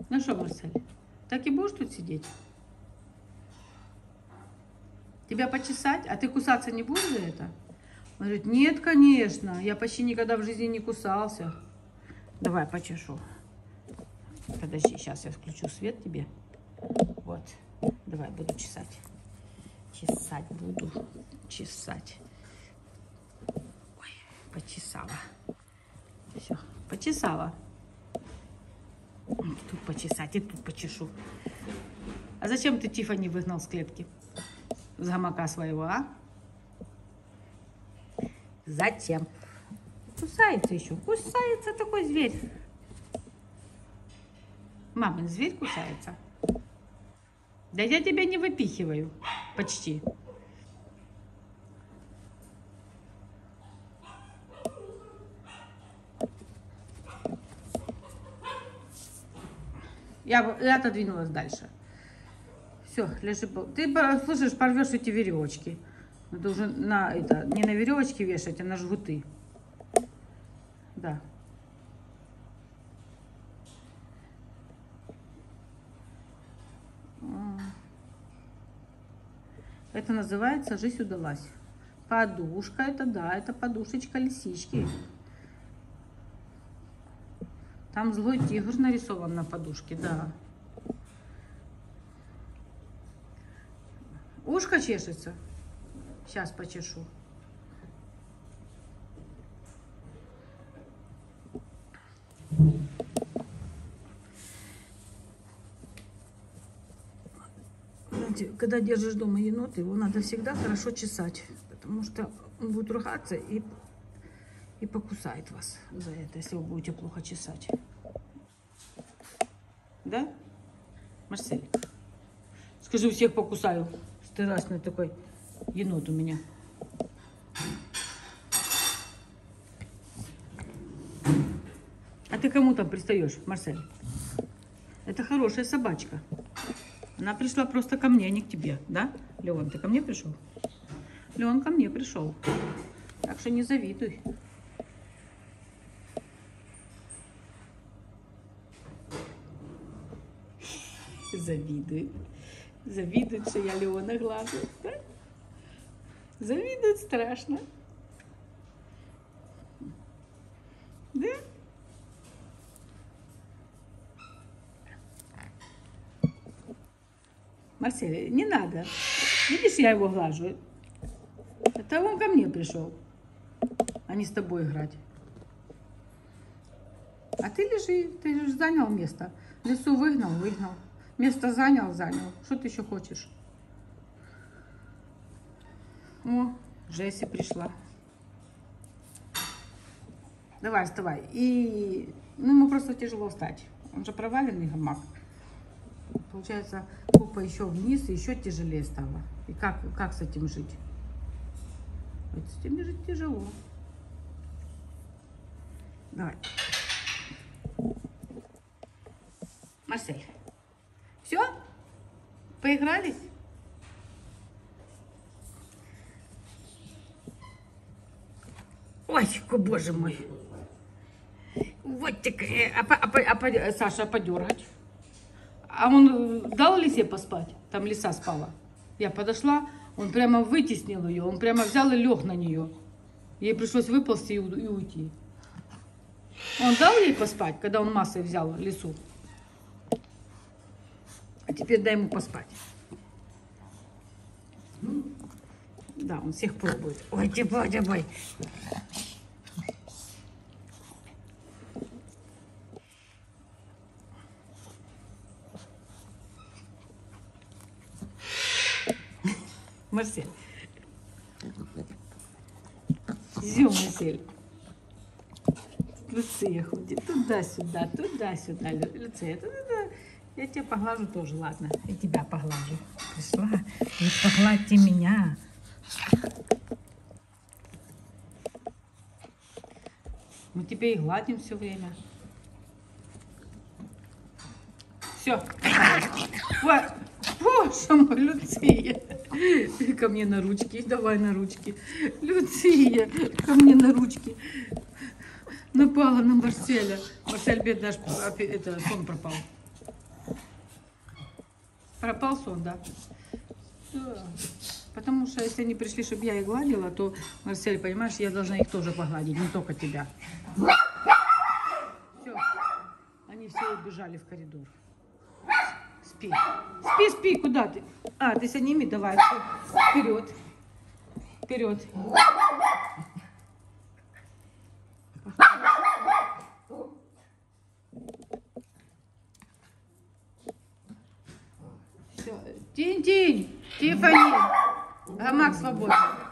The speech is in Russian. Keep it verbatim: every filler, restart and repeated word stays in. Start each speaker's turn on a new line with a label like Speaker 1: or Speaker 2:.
Speaker 1: Ну что, Марсель, так и будешь тут сидеть? Тебя почесать? А ты кусаться не будешь за это? Он говорит, нет, конечно, я почти никогда в жизни не кусался. Давай, почешу. Подожди, сейчас я включу свет тебе. Вот, давай, буду чесать. Чесать буду, чесать. Ой, почесала. Все, почесала. Тут почесать и тут почешу. А зачем ты Тиффани выгнал с клетки? С гамака своего, а? Затем. Кусается еще. Кусается такой зверь. Мамин зверь кусается. Да я тебя не выпихиваю. Почти. Я, я отодвинулась дальше. Все, лежи. Ты слышишь, порвешь эти веревочки. Надо уже на это, не на веревочки вешать, а на жгуты. Да. Это называется «Жизнь удалась». Подушка, это да, это подушечка лисички. Там злой тигр нарисован на подушке, да. Ушко чешется. Сейчас почешу. Знаете, когда держишь дома енота, его надо всегда хорошо чесать, потому что он будет ругаться и, и покусает вас за это, если вы будете плохо чесать. Да, Марсель? Скажи, у всех покусаю. Страшный такой енот у меня. А ты кому там пристаешь, Марсель? Это хорошая собачка. Она пришла просто ко мне, а не к тебе, да? Леон, ты ко мне пришел? Леон ко мне пришел. Так что не завидуй. Завидует. Завидует, что я Леона глажу. Да? Завидует страшно. Да? Марсель, не надо. Видишь, я его глажу. Это он ко мне пришел, а не с тобой играть. А ты лежи, ты же занял место. Лису выгнал, выгнал. Место занял, занял. Что ты еще хочешь? О, Джесси пришла. Давай, вставай. И, ну, ему просто тяжело встать. Он же проваленный гамак. Получается, попа еще вниз, и еще тяжелее стало. И как, как с этим жить? Вот с этим жить тяжело. Давай. Марсель. Все? Поигрались? Ой, боже мой. Вот такая. А, а, а, а, Саша, подергать. А он дал лисе поспать? Там лиса спала. Я подошла, он прямо вытеснил ее. Он прямо взял и лег на нее. Ей пришлось выползти и уйти. Он дал ей поспать, когда он массой взял лису? А теперь дай ему поспать. Да, он всех пробует. Ой, типа, типа. Марсель. Зю, Марсель. Люция ходит туда-сюда, туда-сюда. Люция, туда-сюда. Я тебя поглажу тоже, ладно. Я тебя поглажу. Пришла. И погладьте меня. Мы тебе и гладим все время. Все. Боже мой, Люция. Ко мне на ручки. Давай на ручки. Люция, ко мне на ручки. Напала на Марселя. Марсель, бедный, аж это, сон пропал. Пропал сон, да? Да. Потому что если они пришли, чтобы я их гладила, то, Марсель, понимаешь, я должна их тоже погладить, не только тебя. Все. Они все убежали в коридор. Спи. Спи, спи, куда ты? А, ты с ними? Давай. Вперед. Вперед. Все. Тинь-тинь. Тиффани. Гамак свободен.